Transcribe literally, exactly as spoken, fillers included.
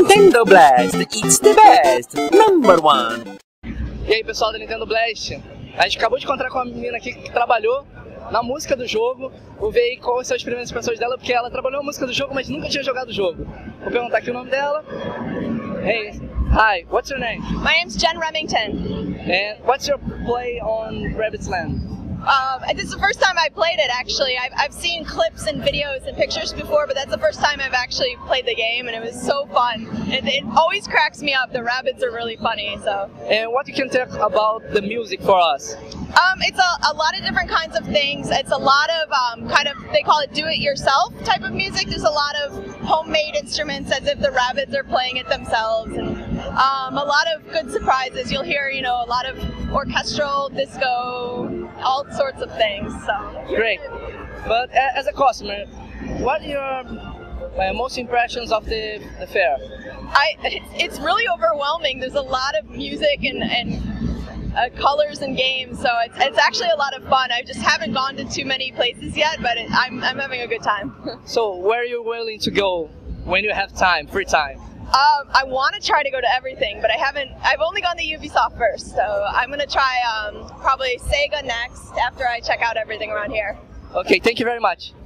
Nintendo Blast, it's the best, number one. E aí pessoal da Nintendo Blast, a gente acabou de encontrar com uma menina aqui que trabalhou na música do jogo. Vou ver aí quais são as primeiras impressões dela, porque ela trabalhou na música do jogo, mas nunca tinha jogado o jogo. Vou perguntar aqui o nome dela. Hey, hi, what's your name? My name's Jen Remington. And what's your play on Rabbids Land? Um, this is the first time I played it, actually. I've, I've seen clips and videos and pictures before, but that's the first time I've actually played the game, and it was so fun. It, it always cracks me up. The Rabbids are really funny, so. And what you can talk about the music for us? Um, it's a, a lot of different kinds of things. It's a lot of um, kind of, they call it do-it-yourself type of music. There's a lot of homemade instruments as if the Rabbids are playing it themselves. And um, a lot of good surprises. You'll hear, you know, a lot of orchestral, disco, all sorts of things. So great. But uh, as a customer, what are your uh, most impressions of the, the fair? I, it's, it's really overwhelming. There's a lot of music and, and Uh, colors and games, so it's, it's actually a lot of fun. I just haven't gone to too many places yet, but it, I'm, I'm having a good time. So where are you willing to go when you have time, free time? Um, I want to try to go to everything, but I haven't. I've only gone to Ubisoft first, so I'm going to try um, probably Sega next after I check out everything around here. Okay, thank you very much.